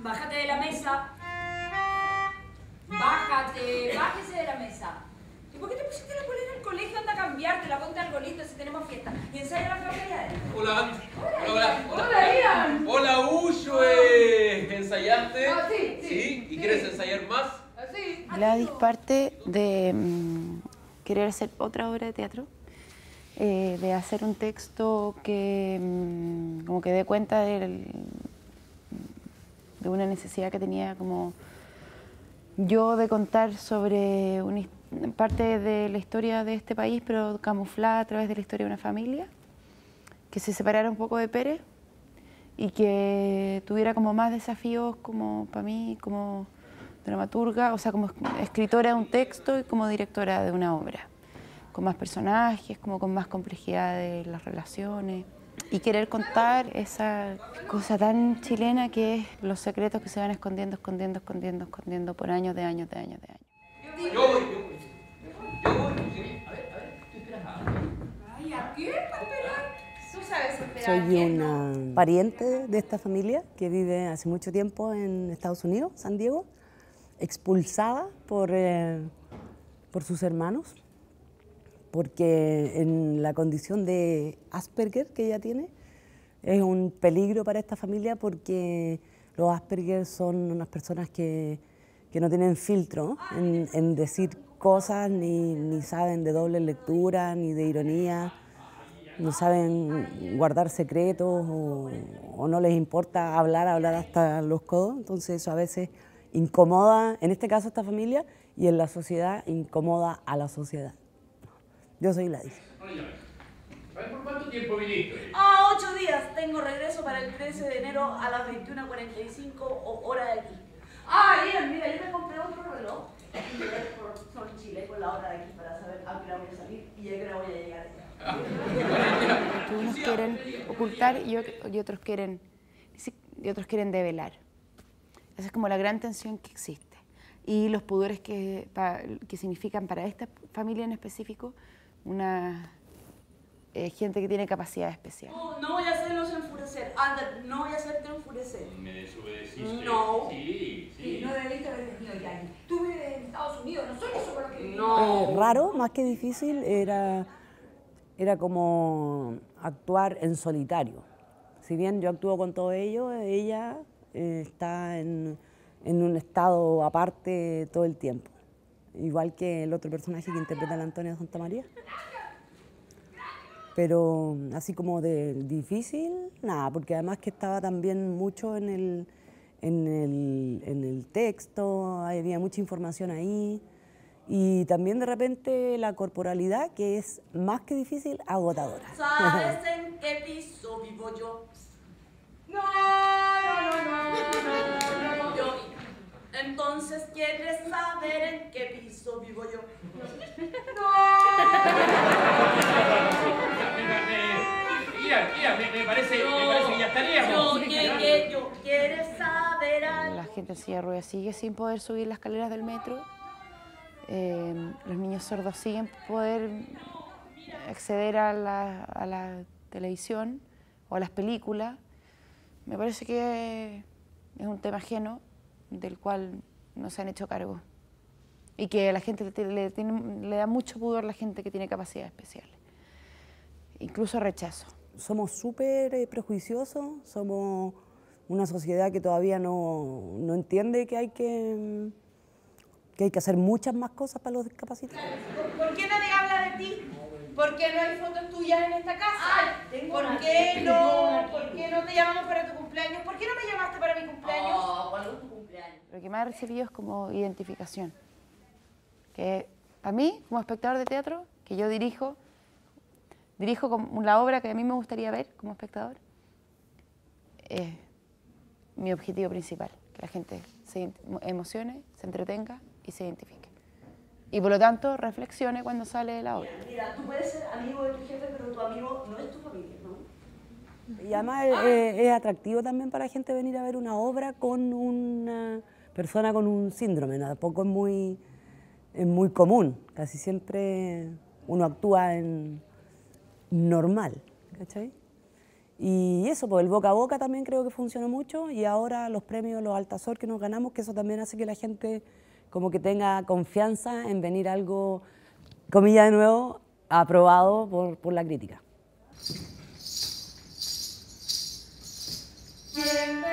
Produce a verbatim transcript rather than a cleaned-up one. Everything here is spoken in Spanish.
Bájate de la mesa. Bájate, bájese de la mesa. ¿Y por qué te pusiste la polera al colegio? Anda a cambiártela, ponte algo lindo si tenemos fiesta. Y ensaya la familia. Hola. Hola, hola, hola. hola, Ian. Hola, Ushue. ¿Ensayaste? Ah, sí, sí, ¿Sí? ¿Y sí. quieres ensayar más? Sí. Gladys parte de mmm, querer hacer otra obra de teatro, eh, de hacer un texto que mmm, como que dé cuenta del, de una necesidad que tenía como yo de contar sobre una, parte de la historia de este país, pero camuflada a través de la historia de una familia, que se separara un poco de Pérez y que tuviera como más desafíos como para mí, como dramaturga, o sea, como escritora de un texto y como directora de una obra, con más personajes, como con más complejidad de las relaciones, y querer contar esa cosa tan chilena que es los secretos que se van escondiendo, escondiendo, escondiendo, escondiendo por años de años, de años, de años. Yo voy, yo voy. Yo voy, sí. A ver, a ver, ¿tú esperas a alguien? Ay, ¿a quién para esperar? Tú sabes esperar. Soy una pariente de esta familia que vive hace mucho tiempo en Estados Unidos, San Diego, expulsada por, eh, por sus hermanos, porque en la condición de Asperger que ella tiene, es un peligro para esta familia porque los Asperger son unas personas que, que no tienen filtro en, en decir cosas, ni, ni saben de doble lectura, ni de ironía, no saben guardar secretos o, o no les importa hablar, hablar hasta los codos, entonces eso a veces incomoda, en este caso, a esta familia, y en la sociedad incomoda a la sociedad. Yo soy Gladys. A ver, ¿por cuánto tiempo viniste? Ah, ocho días. Tengo regreso para el trece de enero a las veintiuna cuarenta y cinco hora de aquí. Ah, Ian, mira, yo me compré otro reloj y llegué por Sol Chile con la hora de aquí para saber a qué hora voy a salir y a qué hora voy a llegar allá. Que unos quieren ocultar y, y otros quieren y otros quieren develar. Esa es como la gran tensión que existe. Y los pudores que, pa, que significan para esta familia en específico una eh, gente que tiene capacidad especial. No, no voy a hacerlos enfurecer. Anda, no voy a hacerte enfurecer. ¿Me desobedeciste? No. Sí, sí. No debiste haber venido ya. Tú vives en Estados Unidos, no soy eso con lo que... No. Eh, raro, más que difícil, era, era como actuar en solitario. Si bien yo actúo con todo ello, ella eh, está en, en un estado aparte todo el tiempo. Igual que el otro personaje que interpreta a la Antonia Santamaría. Pero así como de difícil, nada, porque además que estaba también mucho en el, en el, en el texto, había mucha información ahí. Y también de repente la corporalidad, que es más que difícil, agotadora. ¿Sabes en qué piso vivo yo? No, no, no, no, no, no, yo. Entonces, ¿quieres saber en qué piso vivo yo? Mira, mira, me, me parece, me parece que ya estaríamos. Yo, yo, yo, ¿quieres saber algo? La gente en silla de ruedas sigue sin poder subir las escaleras del metro. Eh, los niños sordos siguen poder acceder a la, a la televisión o a las películas. Me parece que es un tema ajeno del cual no se han hecho cargo y que a la gente le, le, tiene, le da mucho pudor a la gente que tiene capacidades especiales, incluso rechazo. Somos súper eh, prejuiciosos, somos una sociedad que todavía no, no entiende que hay que, que hay que hacer muchas más cosas para los discapacitados. ¿Por qué nadie habla de ti? ¿Por qué no hay fotos tuyas en esta casa? Ay, ¿Por qué no? ¿Por qué no te llamamos para tu cumpleaños? ¿Por qué no me llamaste para mi cumpleaños? Oh, ¿cuándo es tu cumpleaños? Lo que más he recibido es como identificación. Que a mí, como espectador de teatro, que yo dirijo, dirijo como la obra que a mí me gustaría ver como espectador, es mi objetivo principal, que la gente se emocione, se entretenga y se identifique. Y por lo tanto, reflexione cuando sale de la obra. Mira, tú puedes ser amigo de tu jefe, pero tu amigo no es tu familia, ¿no? Y además es, es atractivo también para la gente venir a ver una obra con una persona con un síndrome, tampoco es muy, es muy común, casi siempre uno actúa en normal, ¿cachai? Y eso, pues el boca a boca también creo que funcionó mucho y ahora los premios, los Altazor que nos ganamos, que eso también hace que la gente como que tenga confianza en venir a algo, comilla de nuevo, aprobado por, por la crítica. Bienvenido.